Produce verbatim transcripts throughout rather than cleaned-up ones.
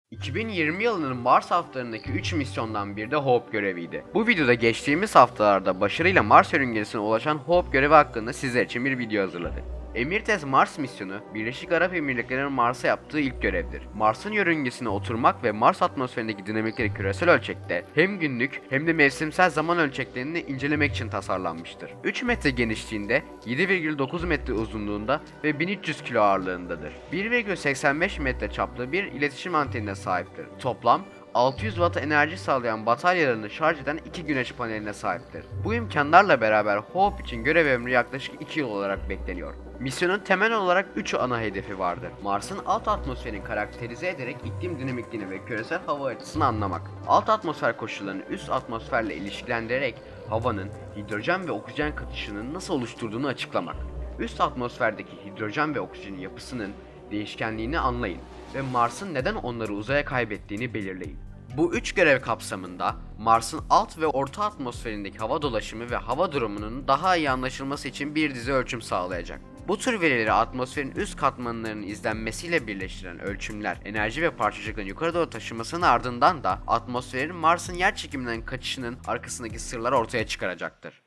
iki bin yirmi yılının Mars haftalarındaki üç misyondan biri de Hope göreviydi. Bu videoda geçtiğimiz haftalarda başarıyla Mars yörüngesine ulaşan Hope görevi hakkında sizler için bir video hazırladık. Emirates Mars misyonu, Birleşik Arap Emirlikleri'nin Mars'a yaptığı ilk görevdir. Mars'ın yörüngesine oturmak ve Mars atmosferindeki dinamikleri küresel ölçekte hem günlük hem de mevsimsel zaman ölçeklerini incelemek için tasarlanmıştır. üç metre genişliğinde, yedi virgül dokuz metre uzunluğunda ve bin üç yüz kilo ağırlığındadır. bir virgül seksen beş metre çaplı bir iletişim antenine sahiptir. Toplam altı yüz watt enerji sağlayan bataryalarını şarj eden iki güneş paneline sahiptir. Bu imkanlarla beraber Hope için görev ömrü yaklaşık iki yıl olarak bekleniyor. Misyonun temel olarak üç ana hedefi vardır. Mars'ın alt atmosferini karakterize ederek iklim dinamikliğini ve küresel hava açısını anlamak. Alt atmosfer koşullarını üst atmosferle ilişkilendirerek havanın hidrojen ve oksijen katışının nasıl oluşturduğunu açıklamak. Üst atmosferdeki hidrojen ve oksijenin yapısının değişkenliğini anlayın ve Mars'ın neden onları uzaya kaybettiğini belirleyin. Bu üç görev kapsamında Mars'ın alt ve orta atmosferindeki hava dolaşımı ve hava durumunun daha iyi anlaşılması için bir dizi ölçüm sağlayacak. Bu tür verileri atmosferin üst katmanlarının izlenmesiyle birleştiren ölçümler, enerji ve parçacıkların yukarı doğru taşımasının ardından da atmosferin Mars'ın yerçekiminden kaçışının arkasındaki sırları ortaya çıkaracaktır.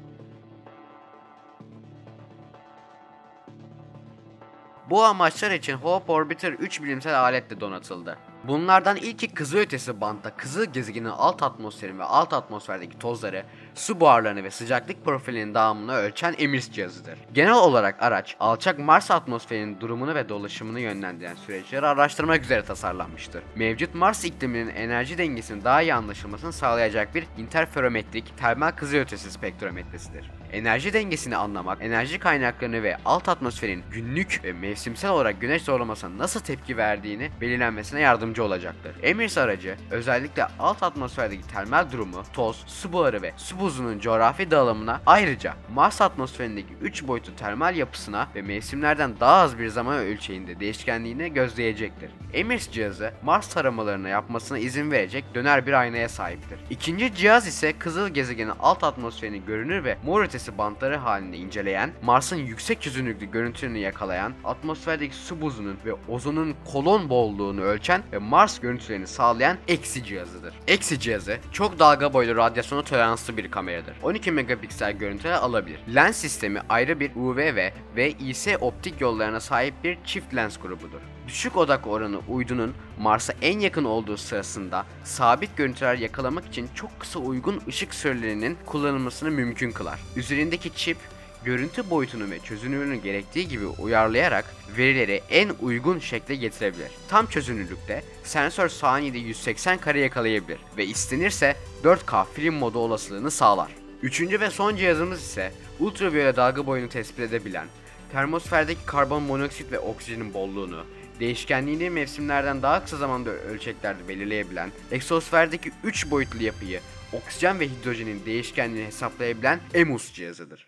Bu amaçlar için Hope Orbiter üç bilimsel aletle donatıldı. Bunlardan ilki kızılötesi bantta kızıl gezegenin alt atmosferin ve alt atmosferdeki tozları, su buharlarını ve sıcaklık profilinin dağılımını ölçen EMIRS cihazıdır. Genel olarak araç, alçak Mars atmosferinin durumunu ve dolaşımını yönlendiren süreçleri araştırmak üzere tasarlanmıştır. Mevcut Mars ikliminin enerji dengesinin daha iyi anlaşılmasını sağlayacak bir interferometrik termal kızılötesi spektrometresidir. Enerji dengesini anlamak, enerji kaynaklarını ve alt atmosferin günlük ve mevsimsel olarak güneş zorlamasına nasıl tepki verdiğini belirlenmesine yardımcı olacaktır. EMIRS aracı özellikle alt atmosferdeki termal durumu, toz, su buharı ve su buzunun coğrafi dağılımına, ayrıca Mars atmosferindeki üç boyutlu termal yapısına ve mevsimlerden daha az bir zaman ölçeğinde değişkenliğini gözleyecektir. EMIRS cihazı Mars taramalarını yapmasına izin verecek döner bir aynaya sahiptir. İkinci cihaz ise kızıl gezegenin alt atmosferini görünür ve mor ötesi bantları halinde inceleyen, Mars'ın yüksek çözünürlüklü görüntülerini yakalayan, atmosferdeki su buzunun ve ozonun kolon bolluğunu ölçen ve Mars görüntülerini sağlayan EXI cihazıdır. EXI cihazı çok dalga boylu radyasyona toleranslı bir kameradır. on iki megapiksel görüntüler alabilir. Lens sistemi ayrı bir U V ve ve I S optik yollarına sahip bir çift lens grubudur. Düşük odak oranı uydunun Mars'a en yakın olduğu sırasında sabit görüntüler yakalamak için çok kısa uygun ışık sürelerinin kullanılmasını mümkün kılar. Üzerindeki çip, görüntü boyutunu ve çözünürlüğünü gerektiği gibi uyarlayarak verileri en uygun şekle getirebilir. Tam çözünürlükte sensör saniyede yüz seksen kare yakalayabilir ve istenirse dört K film modu olasılığını sağlar. Üçüncü ve son cihazımız ise ultraviyole dalga boyunu tespit edebilen, termosferdeki karbon monoksit ve oksijenin bolluğunu, değişkenliğini mevsimlerden daha kısa zamanda ölçeklerde belirleyebilen, egzosferdeki üç boyutlu yapıyı, oksijen ve hidrojenin değişkenliğini hesaplayabilen EMUS cihazıdır.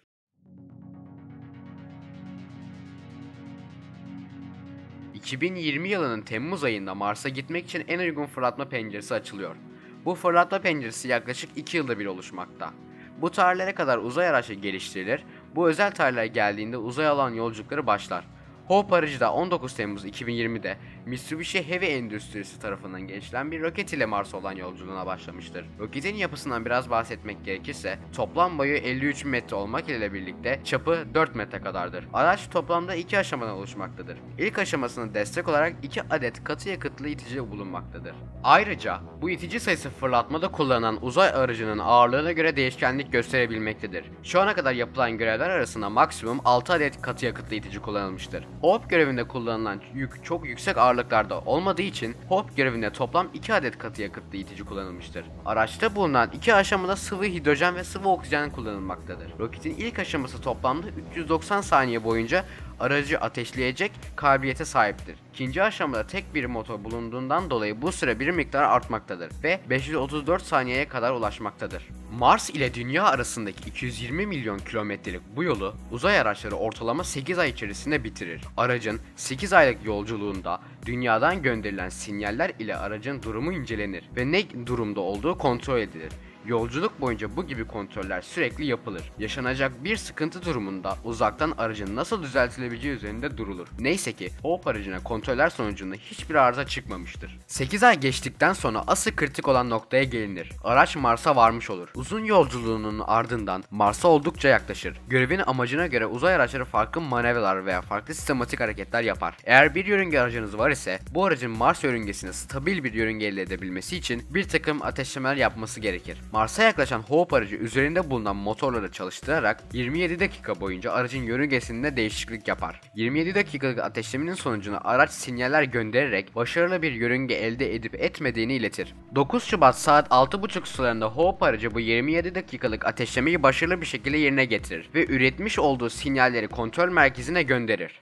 iki bin yirmi yılının Temmuz ayında Mars'a gitmek için en uygun fırlatma penceresi açılıyor. Bu fırlatma penceresi yaklaşık iki yılda bir oluşmakta. Bu tarihlere kadar uzay araçları geliştirilir, bu özel tarihler geldiğinde uzay alan yolculukları başlar. Hope aracı da on dokuz Temmuz iki bin yirmide Mitsubishi Heavy Endüstrisi tarafından geliştirilen bir roket ile Mars'a olan yolculuğuna başlamıştır. Roketin yapısından biraz bahsetmek gerekirse toplam boyu elli üç metre olmak ile birlikte çapı dört metre kadardır. Araç toplamda iki aşamadan oluşmaktadır. İlk aşamasına destek olarak iki adet katı yakıtlı itici bulunmaktadır. Ayrıca bu itici sayısı fırlatmada kullanılan uzay aracının ağırlığına göre değişkenlik gösterebilmektedir. Şu ana kadar yapılan görevler arasında maksimum altı adet katı yakıtlı itici kullanılmıştır. Hope görevinde kullanılan yük çok yüksek ağırlıklarda olmadığı için Hope görevinde toplam iki adet katı yakıtlı itici kullanılmıştır. Araçta bulunan iki aşamada sıvı hidrojen ve sıvı oksijen kullanılmaktadır. Roketin ilk aşaması toplamda üç yüz doksan saniye boyunca aracı ateşleyecek kabiliyete sahiptir. İkinci aşamada tek bir motor bulunduğundan dolayı bu süre bir miktar artmaktadır ve beş yüz otuz dört saniyeye kadar ulaşmaktadır. Mars ile Dünya arasındaki iki yüz yirmi milyon kilometrelik bu yolu uzay araçları ortalama sekiz ay içerisinde bitirir. Aracın sekiz aylık yolculuğunda Dünya'dan gönderilen sinyaller ile aracın durumu incelenir ve ne durumda olduğu kontrol edilir. Yolculuk boyunca bu gibi kontroller sürekli yapılır. Yaşanacak bir sıkıntı durumunda uzaktan aracın nasıl düzeltilebileceği üzerinde durulur. Neyse ki Hope aracına kontroller sonucunda hiçbir arıza çıkmamıştır. sekiz ay geçtikten sonra asıl kritik olan noktaya gelinir. Araç Mars'a varmış olur. Uzun yolculuğunun ardından Mars'a oldukça yaklaşır. Görevin amacına göre uzay araçları farklı manevralar veya farklı sistematik hareketler yapar. Eğer bir yörünge aracınız var ise bu aracın Mars yörüngesine stabil bir yörünge elde edebilmesi için bir takım ateşlemeler yapması gerekir. Mars'a yaklaşan Hope aracı üzerinde bulunan motorları çalıştırarak yirmi yedi dakika boyunca aracın yörüngesinde değişiklik yapar. yirmi yedi dakikalık ateşlemenin sonucunda araç sinyaller göndererek başarılı bir yörünge elde edip etmediğini iletir. dokuz Şubat saat altı buçuk sularında Hope aracı bu yirmi yedi dakikalık ateşlemeyi başarılı bir şekilde yerine getirir ve üretmiş olduğu sinyalleri kontrol merkezine gönderir.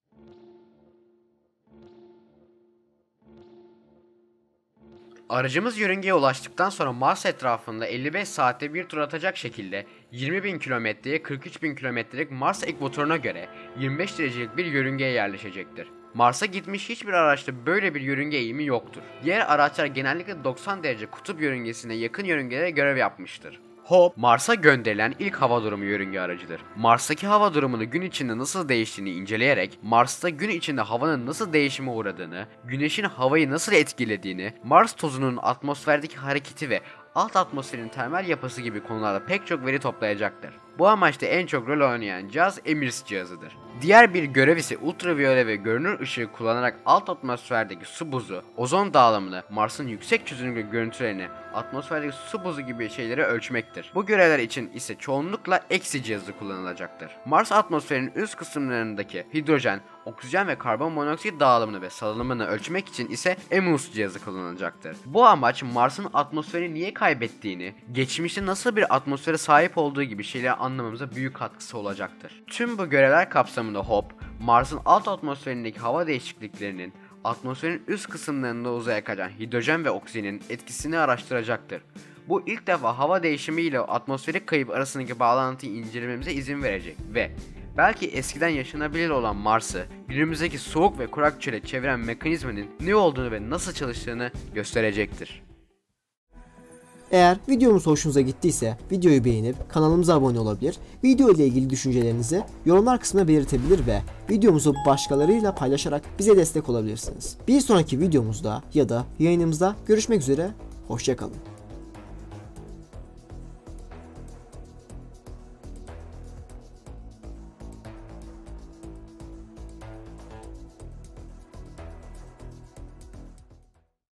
Aracımız yörüngeye ulaştıktan sonra Mars etrafında elli beş saatte bir tur atacak şekilde yirmi bin kilometreye kırk üç bin kilometrelik Mars ekvatoruna göre yirmi beş derecelik bir yörüngeye yerleşecektir. Mars'a gitmiş hiçbir araçta böyle bir yörünge eğimi yoktur. Diğer araçlar genellikle doksan derece kutup yörüngesine yakın yörüngelere görev yapmıştır. Hope, Mars'a gönderilen ilk hava durumu yörünge aracıdır. Mars'taki hava durumunu gün içinde nasıl değiştiğini inceleyerek, Mars'ta gün içinde havanın nasıl değişime uğradığını, güneşin havayı nasıl etkilediğini, Mars tozunun atmosferdeki hareketi ve alt atmosferin temel yapısı gibi konularda pek çok veri toplayacaktır. Bu amaçta en çok rol oynayan cihaz EMIRS cihazıdır. Diğer bir görev ise ultraviyole ve görünür ışığı kullanarak alt atmosferdeki su buzu, ozon dağılımını, Mars'ın yüksek çözünürlük görüntülerini, atmosferdeki su buzu gibi şeyleri ölçmektir. Bu görevler için ise çoğunlukla EXI cihazı kullanılacaktır. Mars atmosferinin üst kısımlarındaki hidrojen, oksijen ve karbon monoksit dağılımını ve salınımını ölçmek için ise EMUS cihazı kullanılacaktır. Bu amaç Mars'ın atmosferi niye kaybettiğini, geçmişte nasıl bir atmosfere sahip olduğu gibi şeyleri anlamamıza büyük katkısı olacaktır. Tüm bu görevler kapsamında Hope, Mars'ın alt atmosferindeki hava değişikliklerinin, atmosferin üst kısımlarında uzaya kaçan hidrojen ve oksijenin etkisini araştıracaktır. Bu ilk defa hava değişimi ile atmosferik kayıp arasındaki bağlantıyı incelememize izin verecek ve belki eskiden yaşanabilir olan Mars'ı günümüzdeki soğuk ve kurak çöle çeviren mekanizmanın ne olduğunu ve nasıl çalıştığını gösterecektir. Eğer videomuz hoşunuza gittiyse videoyu beğenip kanalımıza abone olabilir, video ile ilgili düşüncelerinizi yorumlar kısmına belirtebilir ve videomuzu başkalarıyla paylaşarak bize destek olabilirsiniz. Bir sonraki videomuzda ya da yayınımızda görüşmek üzere, hoşça kalın.